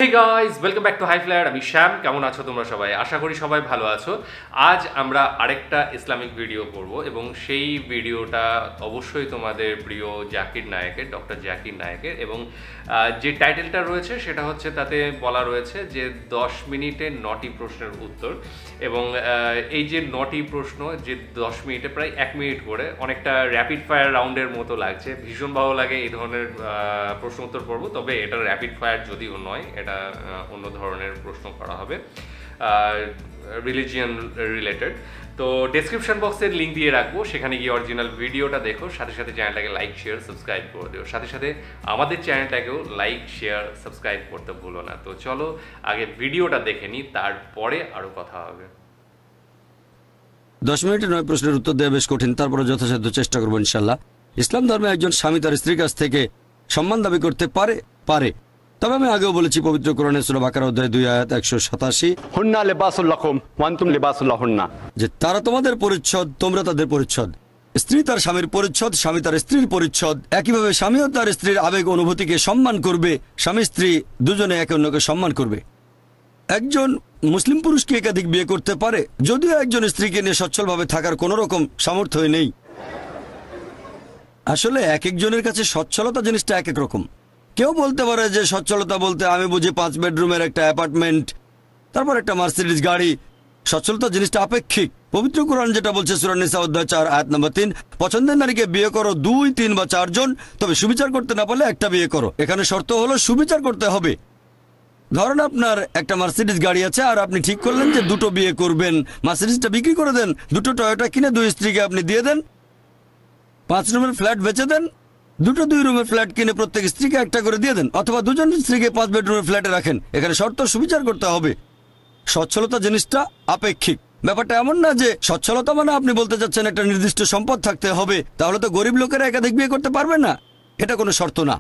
Hey guys, welcome back to High Flyer. আমি শ্যাম, কেমন আছো তোমরা সবাই? আশা করি সবাই ভালো আছো। আজ আমরা আরেকটা ইসলামিক ভিডিও করব এবং সেই ভিডিওটা অবশ্যই তোমাদের প্রিয় জাকির নায়েকের, ডক্টর জাকির নায়েকের, এবং যে টাইটেলটা রয়েছে সেটা হচ্ছে তাতে বলা রয়েছে যে 10 মিনিটে 9টি প্রশ্নের উত্তর। এবং এই যে 9টি প্রশ্ন, যে 10 মিনিটে প্রায় 1 মিনিট করে, অনেকটা র্যাপিড ফায়ার রাউন্ডের মতো লাগছে। ভীষণ ভালো লাগে এই ধরনের প্রশ্ন উত্তর পর্ব, তবে এটা র্যাপিড ফায়ার যদিও নয়, এটা অন্য ধরনের প্রশ্ন করা হবে রিলিজিয়ান রিলেটেড। তো ডেসক্রিপশন বক্সের লিঙ্ক দিয়ে রাখবো, সেখানে গিয়ে অরিজিনাল ভিডিওটা দেখো, সাথে সাথে চ্যানেলটাকে লাইক শেয়ার সাবস্ক্রাইব করে দিও, সাথে সাথে আমাদের চ্যানেলটাকেও লাইক শেয়ার সাবস্ক্রাইব করতে ভুলো না। তো চলো আগে ভিডিওটা দেখে নিই, তারপরে আরও কথা হবে। 10 মিনিটে 9 প্রশ্নের উত্তর দেওয়া বেশ কঠিন, তারপরে যথাসাধ্য চেষ্টা করবো ইনশাল্লাহ। ইসলাম ধর্মে একজন স্বামী তার স্ত্রীর কাছ থেকে সম্মান দাবি করতে পারে। তবে আমি আগেও বলেছি, পবিত্র কোরআনে সূরা বাকারা অধ্যায় 2 আয়াত 187, হুন্না লিবাসুল লাকুম ওয়া আনতুম লিবাসুল লাহুন্না, যে তারা তোমাদের পরিচ্ছদ, তোমরা তাদের পরিচ্ছদ। স্ত্রী তার স্বামীর পরিচ্ছদ, স্বামী তার স্ত্রীর পরিচ্ছদ। একইভাবে স্বামীও তার স্ত্রীর আবেগ অনুভূতিকে সম্মান করবে। স্বামী স্ত্রী দুজনে একে অন্যকে সম্মান করবে। একজন মুসলিম পুরুষ কি একাধিক বিয়ে করতে পারে? যদিও একজন স্ত্রীকে নিয়ে সচ্ছলভাবে থাকার কোনো রকম সামর্থ্য নেই। আসলে এক একজনের কাছে সচ্ছলতা জিনিসটা এক এক রকম। কেউ বলতে পারে যে সচ্ছলতা বলতে আমি বুঝি 5 বেডরুমের একটা অ্যাপার্টমেন্ট, তারপর একটা মার্সিডিজ গাড়ি। সচ্ছলতা জিনিসটা আপেক্ষিক। পবিত্র কোরআন যেটা বলছে সূরা নিসা অধ্যায় 4 আয়াত নম্বর 3, পছন্দের নারীকে বিয়ে করো 2, 3 বা 4 জন, তবে সুবিচার করতে না পারলে একটা বিয়ে করো। এখানে শর্ত হলো সুবিচার করতে হবে। ধরেন আপনার একটা মার্সিডিজ গাড়ি আছে আর আপনি ঠিক করলেন যে 2টো বিয়ে করবেন। মার্সিডিজটা বিক্রি করে দেন, 2টো টয়োটা কিনে 2 স্ত্রীকে আপনি দিয়ে দেন। 5 রুমের ফ্ল্যাট বেচে দেন, 2টো 2 রুমের ফ্ল্যাট কিনে প্রত্যেক স্ত্রীকে একটা করে দিয়ে দেন, অথবা 2 জন স্ত্রীকে 5 বেডরুমের ফ্ল্যাটে রাখেন। এখানে শর্ত সুবিচার করতে হবে। সচ্ছলতা জিনিসটা আপেক্ষিক। ব্যাপারটা এমন না যে সচ্ছলতা মানে আপনি বলতে চাচ্ছেন একটা নির্দিষ্ট সম্পদ থাকতে হবে, তাহলে তো গরিব লোকেরা একাধিক বিয়ে করতে পারবে না। এটা কোনো শর্ত না।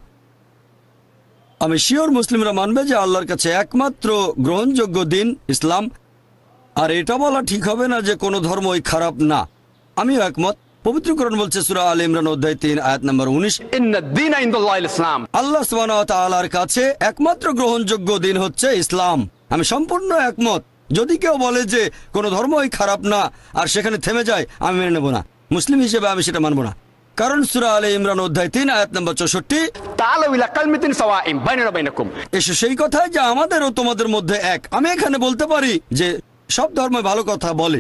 আমি শিওর মুসলিমরা মানবে যে আল্লাহর কাছে একমাত্র গ্রহণযোগ্য দিন ইসলাম। আর এটা বলা ঠিক হবে না যে কোনো ধর্মই খারাপ না। আমিও একমত। পবিত্র কোরআন বলছে সূরা আলে ইমরান অধ্যায় 3 আয়াত নম্বর 19, ইন্নাদ-দীনা ইনদাল্লাহিল ইসলাম, আল্লাহ সুবহানাহু ওয়া তাআলার কাছে একমাত্র গ্রহণযোগ্য দিন হচ্ছে ইসলাম। আমি সম্পূর্ণ একমত। যদি কেউ বলে যে কোনো ধর্মই খারাপ না আর সেখানে থেমে যায়, আমি মেনে নেব না। মুসলিম হিসেবে আমি সেটা মানব না। কারণ সূরা আলে ইমরান অধ্যায় 3 আয়াত নম্বর 64, তাআলাউ ইলা কালমাতিন সাওয়াইন বাইনানা বাইনাকুম, এসো সেই কথায় যে আমাদের ও তোমাদের মধ্যে এক। আমি এখানে বলতে পারি যে সব ধর্মই ভালো কথা বলে,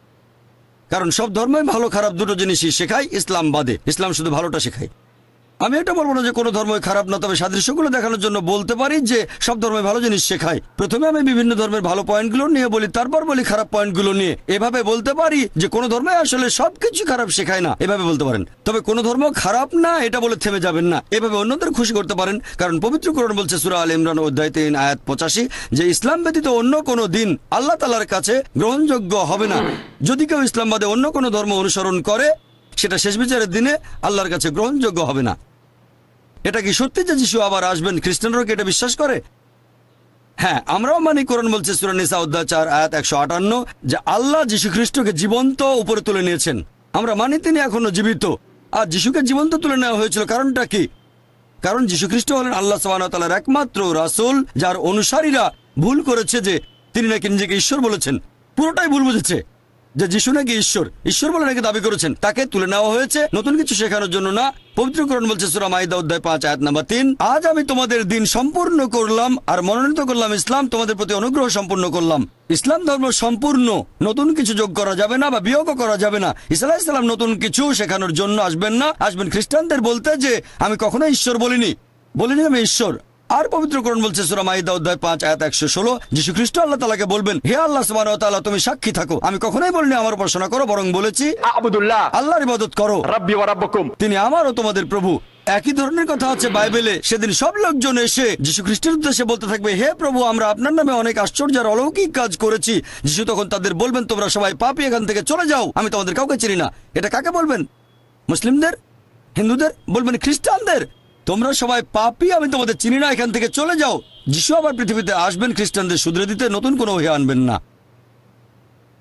কারণ সব ধর্মই ভালো খারাপ দুটো জিনিসই শেখায়, ইসলাম বাদে। ইসলাম শুধু ভালোটা শেখায়। আমি এটা বলবো না যে কোনো ধর্মই খারাপ না, তবে সাদৃশ্যগুলো দেখানোর জন্য বলতে পারি যে সব ধর্মই ভালো জিনিস শেখায়। প্রথমে আমি বিভিন্ন ধর্মের ভালো পয়েন্টগুলো নিয়ে বলি, তারপর বলি খারাপ পয়েন্টগুলো নিয়ে। এভাবে বলতে পারি যে কোনো ধর্মই আসলে সবকিছু খারাপ শেখায় না, এভাবে বলতে পারেন। তবে কোনো ধর্ম খারাপ না এটা বলে থেমে যাবেন না, এভাবে অন্যদের খুশি করতে পারেন। কারণ পবিত্র কোরআন বলছে সূরা আলে ইমরান অধ্যায় 3 আয়াত 85 যে ইসলাম ব্যতীত অন্য কোনো দিন আল্লাহ তাআলার কাছে গ্রহণযোগ্য হবে না। যদি কেউ ইসলাম বাদে অন্য কোনো ধর্ম অনুসরণ করে, সেটা শেষ বিচারের দিনে আল্লাহর কাছে গ্রহণযোগ্য হবে না। এটা কি সত্যি যে যিশু আবার আসবেন? খ্রিস্টানরাও কি এটা বিশ্বাস করে? হ্যাঁ, আমরাও মানি। কোরআন বলছে সূরা নিসা অধ্যায় 4 আয়াত 158 যে আল্লাহ যিশু খ্রিস্টকে জীবন্ত উপরে তুলে নিয়েছেন। আমরা মানি তিনি এখনো জীবিত। আর যিশুকে জীবন্ত তুলে নেওয়া হয়েছিল কারণটা কি? কারণ যিশু খ্রিস্ট হলেন আল্লাহ সুবহানাহু ওয়া তাআলার একমাত্র রাসূল, যার অনুসারীরা ভুল করেছে যে তিনি নাকি নিজেকে ঈশ্বর বলেছেন। পুরোটাই ভুল বুঝেছে যে যিশু নাকি ঈশ্বর বলে নাকি দাবি করেছেন। তাকে তুলে নেওয়া হয়েছে নতুন কিছু শেখানোর জন্য না। পবিত্র কোরআন বলছে সূরা মাইদা অধ্যায় 5 আয়াত নম্বর 3, আজ আমি তোমাদের দিন সম্পূর্ণ করলাম আর মনোনীত করলাম ইসলাম, তোমাদের প্রতি অনুগ্রহ সম্পূর্ণ করলাম। ইসলাম ধর্ম সম্পূর্ণ, নতুন কিছু যোগ করা যাবে না বা বিয়োগও করা যাবে না। ঈসা আলাইহিস সালাম নতুন কিছু শেখানোর জন্য আসবেন না। আসবেন খ্রিস্টানদের বলতে যে আমি কখনোই ঈশ্বর বলিনি আমি ঈশ্বর। আর পবিত্র কোরআন বলছে সূরা মাইদা অধ্যায় 5 আয়াত 116, যিশু খ্রিস্ট আল্লাহ তাআলাকে বলবেন, হে আল্লাহ সুবহানাহু ওয়া তাআলা, তুমি সাক্ষী থাকো, আমি কখনোই বলিনি আমার উপাসনা করো, বরং বলেছি আবুদুল্লাহ, আল্লাহর ইবাদত করো, রাব্বি ওয়া রাব্বুকুম, তিনি আমার ও তোমাদের প্রভু। একই ধরনের কথা আছে বাইবেলে। সেদিন সব লোকজন এসে যিশু খ্রিস্টের উদ্দেশ্যে বলতে থাকবে, হে প্রভু, আমরা আপনার নামে অনেক আশ্চর্য আর অলৌকিক কাজ করেছি। যিশু তখন তাদের বলবেন, তোমরা সবাই পাপী, এখান থেকে চলে যাও, আমি তোমাদের কাউকে চিনি না। এটা কাকে বলবেন? মুসলিমদের? হিন্দুদের? বলবেন খ্রিস্টানদের, তোমরা সবাই পাপী, আমি তোমাদের চিনি না, এখান থেকে চলে যাও। যিশু আবার পৃথিবীতে আসবেন খ্রিস্টানদের শুধরে দিতে, নতুন কোনো ওহী আনবেন না।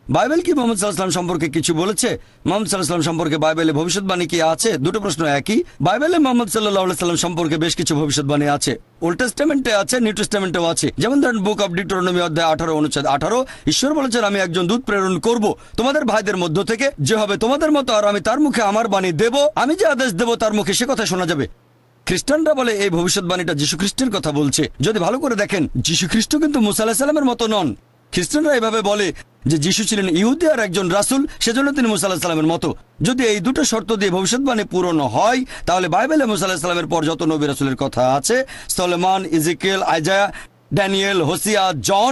বাইবেল কি মোহাম্মদ সাল্লাল্লাহু আলাইহি ওয়াসাল্লাম সম্পর্কে কিছু বলেছে? মোহাম্মদ সাল্লাল্লাহু আলাইহি ওয়াসাল্লাম সম্পর্কে বাইবেলে ভবিষ্যৎবাণী কি আছে? দুটো প্রশ্ন একই। বাইবেলে মোহাম্মদ সাল্লাল্লাহু আলাইহি ওয়াসাল্লাম সম্পর্কে বেশ কিছু ভবিষ্যৎবাণী আছে। ওল্ড টেস্টামেন্টে আছে, নিউ টেস্টামেন্টেও আছে। যেমন ধরেন বুক অফ ডিউটেরোনমি অধ্যায় 18 অনুচ্ছেদ 18, ঈশ্বর বলেছেন আমি একজন দূত প্রেরণ করব তোমাদের ভাইদের মধ্য থেকে, যে হবে তোমাদের মতো, আর আমি তার মুখে আমার বাণী দেব, আমি যে আদেশ দেব তার মুখে সে কথা শোনা যাবে। খ্রিস্টানরা বলে এই ভবিষ্যৎবাণীটা যীশু খ্রিস্টের কথা বলছে। যদি ভালো করে দেখেন, যীশু খ্রিস্ট কিন্তু মুসা আলাইহিস সালামের মতো নন। খ্রিস্টানরা এভাবে বলে যে যীশু ছিলেন ইহুদি আর একজন রাসূল, সেজন্য তিনি মুসা আলাইহিস সালামের মতো। যদি এই দুটো শর্ত দিয়ে ভবিষ্যৎবাণী পূরণ হয়, তাহলে বাইবেলে মুসা আলাইহিস সালামের পর যত নবী রাসূলের কথা আছে, Solomon, Ezekiel, Isaiah, Daniel, Hosea, John,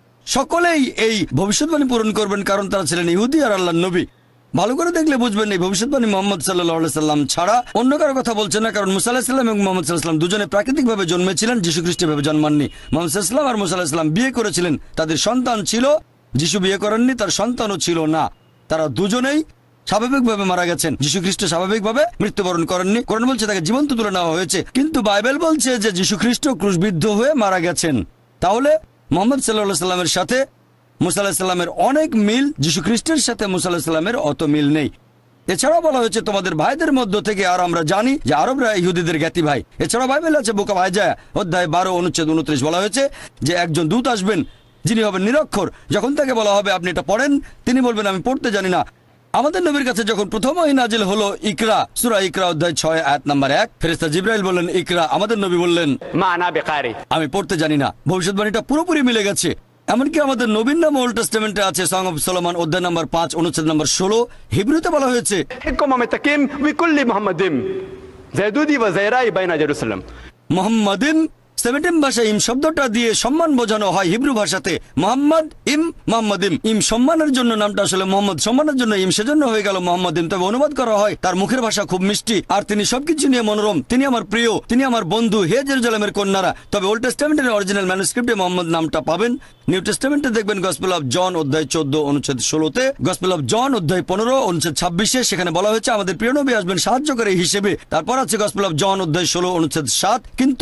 সকলেই এই ভবিষ্যৎবাণী পূরণ করবেন, কারণ তারা ছিলেন ইহুদি আর আল্লাহর নবী। ভালো করে দেখলে বুঝবেন এই ভবিষ্যৎবাণী মুহাম্মদ সাল্লাল্লাহু আলাইহি সাল্লাম ছাড়া অন্য কারো কথা বলছে না, কারণ মুসা আলাইহিস সালাম এবং মুহাম্মদ সাল্লাল্লাহু আলাইহি সাল্লাম দুজনে প্রাকৃতিকভাবে জন্মেছিলেন, যীশু খ্রিস্ট ভাবে জন্মাননি। মুহাম্মদ সাল্লাল্লাহু আলাইহি সাল্লাম আর মুসা আলাইহিস সালাম বিয়ে করেছিলেন, তাদের সন্তান ছিল। যীশু বিয়ে করেননি, তার সন্তানও ছিল না। তারা দুজনেই স্বাভাবিকভাবে মারা গেছেন। যীশু খ্রিস্ট স্বাভাবিকভাবে মৃত্যুবরণ করেননি। কোরআন বলছে তাকে জীবন্ত তুলে নেওয়া হয়েছে, কিন্তু বাইবেল বলছে যে যীশু খ্রিস্ট ক্রুশবিদ্ধ হয়ে মারা গেছেন। তাহলে মুহাম্মদ সাল্লাল্লাহু আলাইহি সাল্লামের সাথে মুসা আলাইহিস সালামের অনেক মিল, যীশু খ্রিস্টের সাথে মুসা আলাইহিস সালামের অত মিল নেই। এছাড়াও বলা হয়েছে তোমাদের ভাইদের মধ্য থেকে, আর আমরা জানি যে আরবরা ইহুদিদের জ্ঞাতি ভাই। এছাড়াও বাইবেল আছে বুক অফ আইজায়া অধ্যায় 12 অনুচ্ছেদ 29 বলা হয়েছে যে একজন দূত আসবেন যিনি হবেন নিরক্ষর। যখন তাকে বলা হবে আপনি এটা পড়েন, তিনি বলবেন আমি পড়তে জানি না। আমাদের নবীর কাছে যখন প্রথম ওহী নাজিল হলো ইকরা, সূরা ইকরা অধ্যায় 6 আয়াত নাম্বার 1, ফেরেশতা জিবরাইল বললেন ইকরা, আমাদের নবী বললেন মা আনা বিকারি, আমি পড়তে জানি না। ভবিষ্যৎবাণীটা পুরোপুরি মিলে গেছে। এমনকি আমাদের নবীর নাম ওল্ড টেস্টামেন্টে আছে, সং অফ সলোমন অধ্যায় নাম্বার 5 অনুচ্ছেদ নাম্বার 16। হিব্রুতে বলা হয়েছে হিকুম মতাকিম বিকুল্লি মুহাম্মাদিন যায়দুদি ওয়া যায়রাই বাইনা জেরুসালাম। মুহাম্মাদিন 17 ভাষায় ইম শব্দটা দিয়ে সম্মান বোঝানো হয়। হিব্রু ভাষাতে মোহাম্মদ ইম, মোহাম্মদিম। ইম সম্মানের জন্য, নামটা আসলে মোহাম্মদ সম্মানের জন্য ইম, সেজন্য হয়ে গেল মোহাম্মদিম। তবে অনুবাদ করা হয় তার মুখের ভাষা খুব মিষ্টি আর তিনি সবকিছু নিয়ে মনোরম। তিনি আমার প্রিয়, তিনি আমার বন্ধু, হে জেরুজালেমের কন্যারা। তবে ওল্ড টেস্টামেন্টের অরিজিনাল ম্যানুস্ক্রিপ্টে মোহাম্মদ নামটা পাবেন। নিউ টেস্টামেন্টে দেখবেন গসপেল অফ জন অধ্যায় 14 অনুচ্ছেদ 16তে, গসপেল অফ জন অধ্যায় 15 অনুচ্ছেদ 26-এ, সেখানে বলা হয়েছে আমাদের প্রিয় নবী আসবেন সাহায্যকারী হিসেবে। তারপর আছে গসপেল অফ জন অধ্যায় 16 অনুচ্ছেদ 7। কিন্তু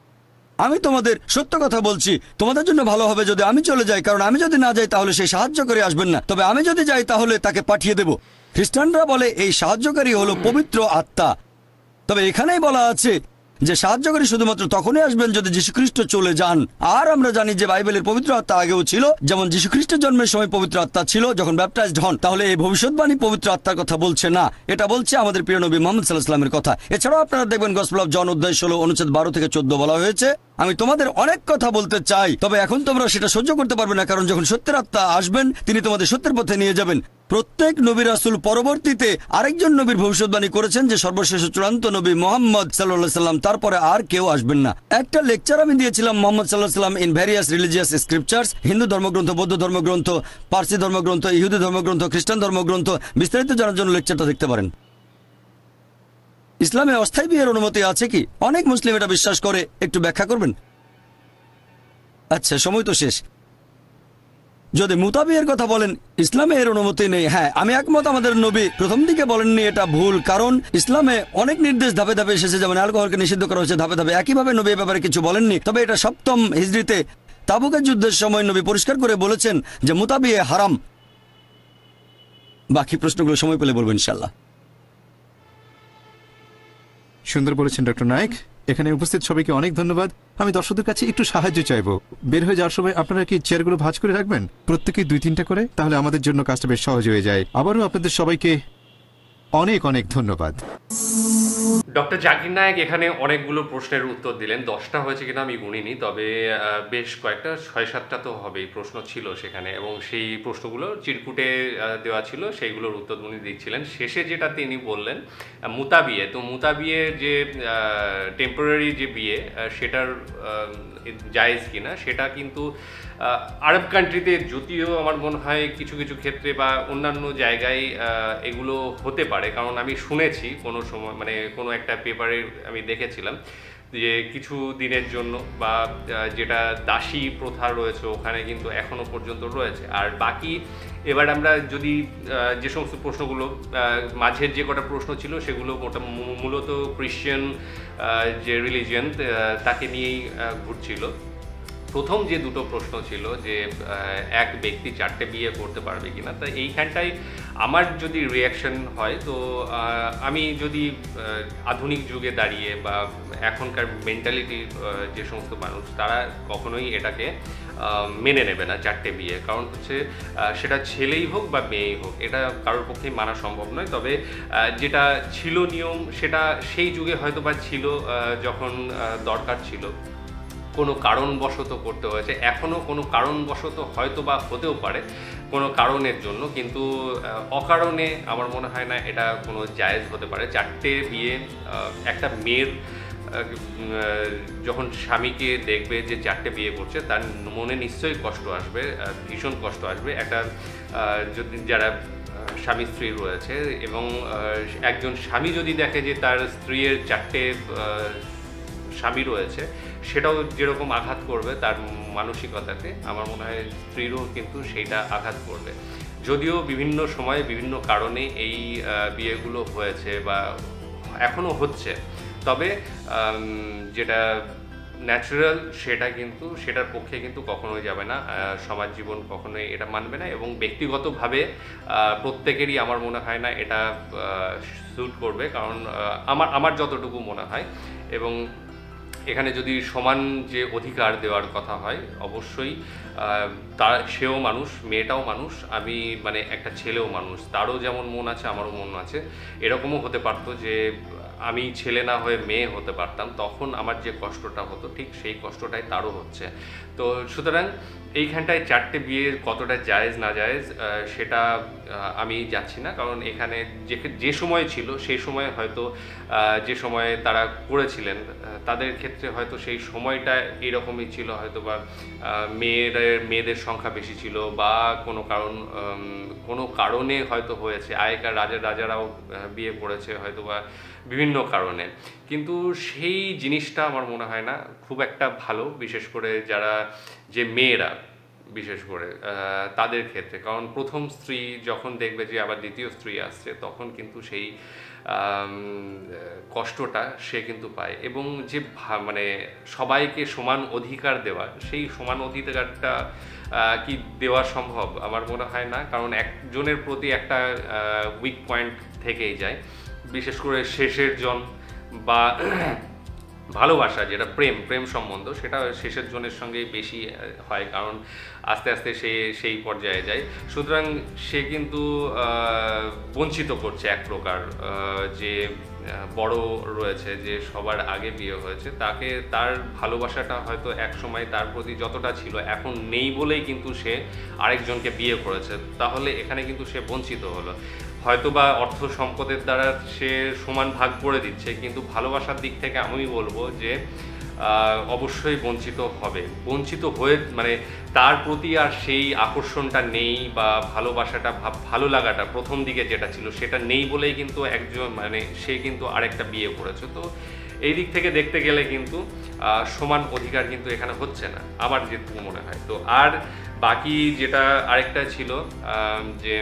আমি তোমাদের সত্য কথা বলছি, তোমাদের জন্য ভালো হবে যদি আমি চলে যাই, কারণ আমি যদি না যাই তাহলে সেই সাহায্যকারী আসবেন না, তবে আমি যদি যাই তাহলে তাকে পাঠিয়ে দেব। খ্রিস্টানরা বলে এই সাহায্যকারী হলো পবিত্র আত্মা। তবে এখানেই বলা আছে যে সাহায্যকারী শুধুমাত্র তখনই আসবেন যদি যীশু খ্রিস্ট চলে যান। আর আমরা জানি যে বাইবেলের পবিত্র আত্মা আগেও ছিল, যেমন যীশু খ্রিস্টের জন্মের সময় পবিত্র আত্মা ছিল যখন ব্যাপটাইজড হন। তাহলে এই ভবিষ্যৎবাণী পবিত্র আত্মার কথা বলছে না, এটা বলছে আমাদের প্রিয় নবী মুহাম্মদ সাল্লাল্লাহু আলাইহি ওয়াসাল্লামের কথা। এছাড়াও আপনারা দেখবেন গসপেল অফ জন অধ্যায় 16 অনুচ্ছেদ 12 থেকে 14 বলা হয়েছে আমি তোমাদের অনেক কথা বলতে চাই, তবে এখন তোমরা সেটা সহ্য করতে পারবে না, কারণ যখন সত্যের আত্মা আসবেন তিনি তোমাদের সত্যের পথে নিয়ে যাবেন। প্রত্যেক নবী রাসূল পরবর্তীতে আরেকজন নবীর ভবিষ্যৎবাণী করেছেন যে সর্বশেষ চূড়ান্ত নবী মুহাম্মদ সাল্লাল্লাহু আলাইহি ওয়াসাল্লাম, তারপরে আর কেউ আসবেন না। একটা লেকচার আমি দিয়েছিলাম মুহাম্মদ সাল্লাল্লাহু আলাইহি ওয়াসাল্লাম in various religious scriptures, Hindu ধর্মগ্রন্থ, বৌদ্ধ ধর্মগ্রন্থ, পার্সি ধর্মগ্রন্থ, ইহুদি ধর্মগ্রন্থ, খ্রিস্টান ধর্মগ্রন্থ। বিস্তারিত জানার জন্য লেকচারটা দেখতে পারেন। ইসলামে অস্থায়ী বিয়ের অনুমতি আছে কি? অনেক মুসলিম এটা বিশ্বাস করে, একটু ব্যাখ্যা করবেন? আচ্ছা, সময় তো শেষ। যদি মুতাবিয়ের কথা বলেন, ইসলামে এর অনুমতি নেই। হ্যাঁ, আমি একমত, আমাদের নবী প্রথম দিকে বলেননি, এটা ভুল, কারণ ইসলামে অনেক নির্দেশ ধাপে ধাপে এসেছে, যেমন অ্যালকোহলকে নিষিদ্ধ করা হয়েছে ধাপে ধাপে। একইভাবে নবী ব্যাপারে কিছু বলেননি। তবে এটা 7ম হিজরিতে তাবুকের যুদ্ধের সময় নবী পরিষ্কার করে বলেছেন যে মুতাবিয়ে হারাম। বাকি প্রশ্নগুলো সময় পেলে বলবো ইনশাল্লাহ। সুন্দর বলেছেন ডক্টর নায়েক। এখানে উপস্থিত সবাইকে অনেক ধন্যবাদ। আমি দর্শকদের কাছে একটু সাহায্য চাইবো। বের হয়ে যাওয়ার সময় আপনারা কি চেয়ারগুলো ভাঁজ করে রাখবেন, প্রত্যেকেই 2-3টা করে, তাহলে আমাদের জন্য কাজটা বেশ সহজ হয়ে যায়। আবারও আপনাদের সবাইকে অনেক অনেক ধন্যবাদ। ডক্টর জাকির নায়েক এখানে অনেকগুলো প্রশ্নের উত্তর দিলেন। 10টা হয়েছে কিনা আমি গুনিনি, তবে বেশ কয়েকটা, 6-7টা তো হবেই প্রশ্ন ছিল সেখানে, এবং সেই প্রশ্নগুলো চিরকুটে দেওয়া ছিল, সেইগুলোর উত্তর উনি দিচ্ছিলেন। শেষে যেটা তিনি বললেন মুতাবিয়ে, তো মুতাবিয়ে যে টেম্পোরারি যে বিয়ে, সেটার জায়েজ কিনা সেটা কিন্তু আরব কান্ট্রিতে, যদিও আমার মনে হয় কিছু কিছু ক্ষেত্রে বা অন্যান্য জায়গায় এগুলো হতে পারে, কারণ আমি শুনেছি কোনো সময়, মানে কোনো একটা পেপারে আমি দেখেছিলাম যে কিছু দিনের জন্য বা যেটা দাসী প্রথা রয়েছে ওখানে কিন্তু এখনো পর্যন্ত রয়েছে। আর বাকি এবার আমরা যদি যে সমস্ত প্রশ্নগুলো, মাঝের যে কটা প্রশ্ন ছিল সেগুলো মূলত ক্রিশ্চিয়ান যে রিলিজিয়ান তাকে নিয়েই ঘুরছিল। প্রথম যে দুটো প্রশ্ন ছিল যে এক ব্যক্তি 4টে বিয়ে করতে পারবে কিনা, তা এইখানটায় আমার যদি রিয়াকশন হয় তো আমি যদি আধুনিক যুগে দাঁড়িয়ে বা এখনকার মেন্টালিটির যে সমস্ত মানুষ তারা কখনোই এটাকে মেনে নেবে না 4টে বিয়ে। কারণ হচ্ছে সেটা ছেলেই হোক বা মেয়েই হোক, এটা কারোর পক্ষেই মানা সম্ভব নয়। তবে যেটা ছিল নিয়ম সেটা সেই যুগে হয়তো বা ছিল, যখন দরকার ছিল, কোনো কারণবশত করতে হয়েছে, এখনও কোনো কারণবশত হয়তো বা হতেও পারে কোনো কারণের জন্য, কিন্তু অকারণে আমার মনে হয় না এটা কোনো জায়েজ হতে পারে। 4টে বিয়ে একটা মেয়ের যখন স্বামীকে দেখবে যে 4টে বিয়ে করছে তার মনে নিশ্চয়ই কষ্ট আসবে, ভীষণ কষ্ট আসবে। একটা যদি যারা স্বামী স্ত্রী রয়েছে এবং একজন স্বামী যদি দেখে যে তার স্ত্রীর 4টে স্বামী রয়েছে, সেটাও যেরকম আঘাত করবে তার মানসিকতাতে, আমার মনে হয় স্ত্রীরও কিন্তু সেইটা আঘাত করবে। যদিও বিভিন্ন সময়ে বিভিন্ন কারণে এই বিয়েগুলো হয়েছে বা এখনও হচ্ছে, তবে যেটা ন্যাচারাল সেটার পক্ষে কিন্তু কখনোই যাবে না, সমাজ জীবন কখনোই এটা মানবে না, এবং ব্যক্তিগতভাবে প্রত্যেকেরই আমার মনে হয় না এটা স্যুট করবে। কারণ আমার যতটুকু মনে হয়, এবং এখানে যদি সমান যে অধিকার দেওয়ার কথা হয়, অবশ্যই সেও মানুষ, মেয়েটাও মানুষ, আমি মানে একটা ছেলেও মানুষ, তারও যেমন মন আছে আমারও মন আছে। এরকমও হতে পারতো যে আমি ছেলে না হয়ে মেয়ে হতে পারতাম, তখন আমার যে কষ্টটা হতো ঠিক সেই কষ্টটাই তারও হচ্ছে। তো সুতরাং এইখানটায় 4টে বিয়ে কতটা জায়েজ না জায়েজ সেটা আমি যাচ্ছি না, কারণ এখানে যে সময় ছিল সেই সময়ে হয়তো যে সময়ে তারা করেছিলেন তাদের ক্ষেত্রে হয়তো সেই সময়টা এরকমই ছিল, হয়তো বা মেয়েদের সংখ্যা বেশি ছিল বা কোনো কারণে হয়তো হয়েছে। আগেকার রাজারাও বিয়ে করেছে হয়তো বা বিভিন্ন কারণে, কিন্তু সেই জিনিসটা আমার মনে হয় না খুব একটা ভালো, বিশেষ করে যে মেয়েরা বিশেষ করে তাদের ক্ষেত্রে। কারণ প্রথম স্ত্রী যখন দেখবে যে আবার দ্বিতীয় স্ত্রী আসছে, তখন কিন্তু সেই কষ্টটা সে কিন্তু পায়। এবং যে মানে সবাইকে সমান অধিকার দেওয়া, সেই সমান অধিকারটা কি দেওয়া সম্ভব? আমার মনে হয় না, কারণ একজনের প্রতি একটা উইক পয়েন্ট থেকেই যায়, বিশেষ করে শেষের জন বা ভালোবাসা, যেটা প্রেম সম্বন্ধ, সেটা শেষের জনের সঙ্গেই বেশি হয়, কারণ আস্তে আস্তে সে সেই পর্যায়ে যায়। সুতরাং সে কিন্তু বঞ্চিত করছে এক প্রকার, যে বড় রয়েছে, যে সবার আগে বিয়ে হয়েছে, তার ভালোবাসাটা হয়তো এক সময় তার প্রতি যতটা ছিল এখন নেই বলেই কিন্তু সে আরেকজনকে বিয়ে করেছে। তাহলে এখানে কিন্তু সে বঞ্চিত হলো। হয়তো বা অর্থ সম্পদের দ্বারা সে সমান ভাগ করে দিচ্ছে, কিন্তু ভালোবাসার দিক থেকে আমি বলবো যে অবশ্যই বঞ্চিত হয়ে মানে তার প্রতি আর সেই আকর্ষণটা নেই, বা ভালোবাসাটা ভালো লাগাটা প্রথম দিকে যেটা ছিল সেটা নেই বলেই কিন্তু সে কিন্তু আরেকটা বিয়ে করেছে। তো এই দিক থেকে দেখতে গেলে কিন্তু সমান অধিকার কিন্তু এখানে হচ্ছে না, আমার যেটুকু মনে হয়। তো আর বাকি যেটা আরেকটা ছিল যে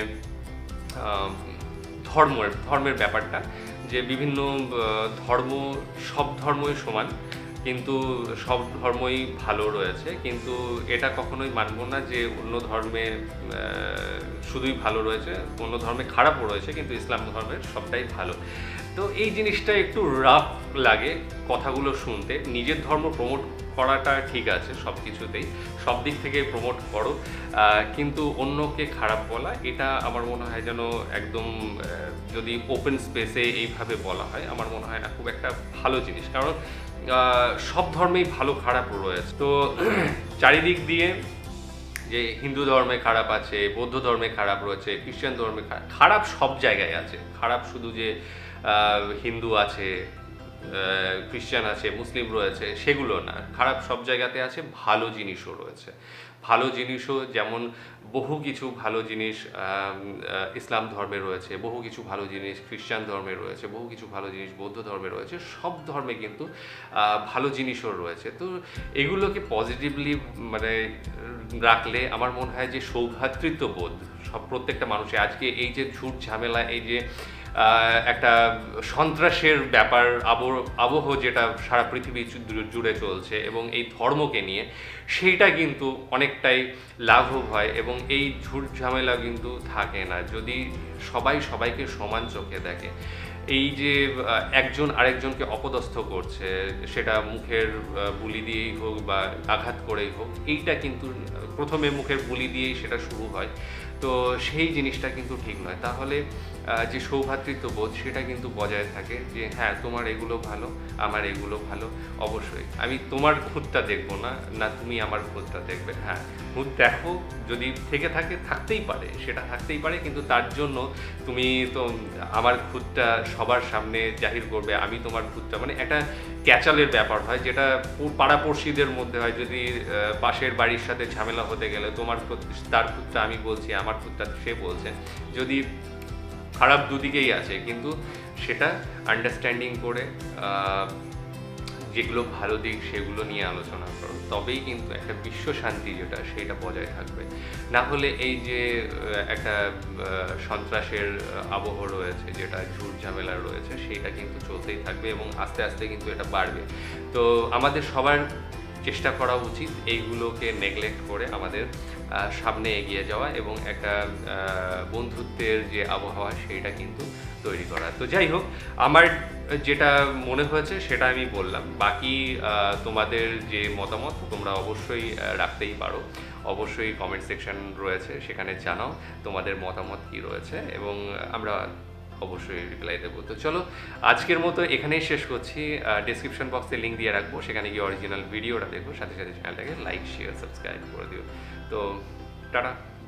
ধর্মের ব্যাপারটা, যে বিভিন্ন সব ধর্মই সমান, কিন্তু সব ধর্মই ভালো রয়েছে, কিন্তু এটা কখনোই মানব না যে অন্য ধর্মে শুধুই ভালো রয়েছে, অন্য ধর্মে খারাপও রয়েছে, কিন্তু ইসলাম ধর্মের সবটাই ভালো। তো এই জিনিসটা একটু রাফ লাগে কথাগুলো শুনতে। নিজের ধর্ম প্রমোট করাটা ঠিক আছে, সব কিছুতেই সব দিক থেকে প্রমোট করো, কিন্তু অন্যকে খারাপ বলা, এটা আমার মনে হয় যেন একদম যদি ওপেন স্পেসে এইভাবে বলা হয়, আমার মনে হয় না খুব একটা ভালো জিনিস। কারণ সব ধর্মেই ভালো খারাপ রয়েছে। তো চারিদিক দিয়ে যে হিন্দু ধর্মে খারাপ আছে, বৌদ্ধ ধর্মে খারাপ রয়েছে, খ্রিস্টান ধর্মে খারাপ সব জায়গায় আছে। খারাপ শুধু যে হিন্দু আছে, খ্রিস্টান আছে, মুসলিম রয়েছে সেগুলো না, খারাপ সব জায়গাতে আছে, ভালো জিনিসও রয়েছে। ভালো জিনিসও যেমন বহু কিছু ভালো জিনিস ইসলাম ধর্মে রয়েছে, বহু কিছু ভালো জিনিস খ্রিস্টান ধর্মে রয়েছে, বহু কিছু ভালো জিনিস বৌদ্ধ ধর্মে রয়েছে, সব ধর্মে কিন্তু ভালো জিনিসও রয়েছে। তো এগুলোকে পজিটিভলি মানে রাখলে আমার মনে হয় যে সৌভ্রাতৃত্ববোধ প্রত্যেকটা মানুষে আজকে এই যে ঝুট ঝামেলা, এই যে একটা সন্ত্রাসের ব্যাপার আবহ যেটা সারা পৃথিবী জুড়ে চলছে এবং এই ধর্মকে নিয়ে, সেইটা কিন্তু অনেকটাই লাঘব হয় এবং এই ঝুট ঝামেলা কিন্তু থাকে না যদি সবাই সবাইকে সমান চোখে দেখে। এই যে একজন আরেকজনকে অপদস্থ করছে, সেটা মুখের বুলি দিয়েই হোক বা আঘাত করেই হোক, এইটা কিন্তু প্রথমে মুখের বুলি দিয়েই সেটা শুরু হয়, তো সেই জিনিসটা কিন্তু ঠিক নয়। তাহলে যে সৌভ্রাতৃত্ববোধ সেটা কিন্তু বজায় থাকে যে হ্যাঁ তোমার এগুলো ভালো, আমার এগুলো ভালো, অবশ্যই আমি তোমার খুঁতটা দেখবো না, না তুমি আমার খুঁতটা দেখবে। হ্যাঁ, খুঁত দেখো, যদি থেকে থাকে থাকতেই পারে, সেটা থাকতেই পারে, কিন্তু তার জন্য তুমি তো আমার খুঁতটা সবার সামনে জাহির করবে, আমি তোমার খুঁতটা, মানে একটা ক্যাচালের ব্যাপার হয় যেটা পাড়াপড়শিদের মধ্যে হয়। যদি পাশের বাড়ির সাথে ঝামেলা হতে গেলে তার খুঁতটা আমি বলছি, আমার খুঁতটা সে বলছে, যদি খারাপ দুদিকেই আছে, কিন্তু সেটা আন্ডারস্ট্যান্ডিং করে যেগুলো ভালো দিক সেগুলো নিয়ে আলোচনা করো, তবেই কিন্তু একটা বিশ্ব শান্তি যেটা সেটা বজায় থাকবে। না হলে এই যে একটা সন্ত্রাসের আবহ রয়েছে, যেটা ঝুট ঝামেলা রয়েছে, সেটা কিন্তু চলতেই থাকবে এবং আস্তে আস্তে কিন্তু এটা বাড়বে। তো আমাদের সবার চেষ্টা করা উচিত এইগুলোকে নেগলেক্ট করে আমাদের সামনে এগিয়ে যাওয়া এবং একটা বন্ধুত্বের যে আবহাওয়া সেইটা কিন্তু তৈরি করা। তো যাই হোক, আমার যেটা মনে হয়েছে সেটা আমি বললাম। বাকি তোমাদের যে মতামত তোমরা অবশ্যই রাখতেই পারো, অবশ্যই কমেন্ট সেকশন রয়েছে, সেখানে জানাও তোমাদের মতামত কী রয়েছে এবং আমরা অবশ্যই রিপ্লাই দেবো। তো চলো আজকের মতো এখানেই শেষ করছি। ডেসক্রিপশন বক্সে লিঙ্ক দিয়ে রাখবো, সেখানে গিয়ে অরিজিনাল ভিডিওটা দেখো, সাথে সাথে চ্যানেলটাকে লাইক শেয়ার সাবস্ক্রাইব করে দিও। তো টাটা।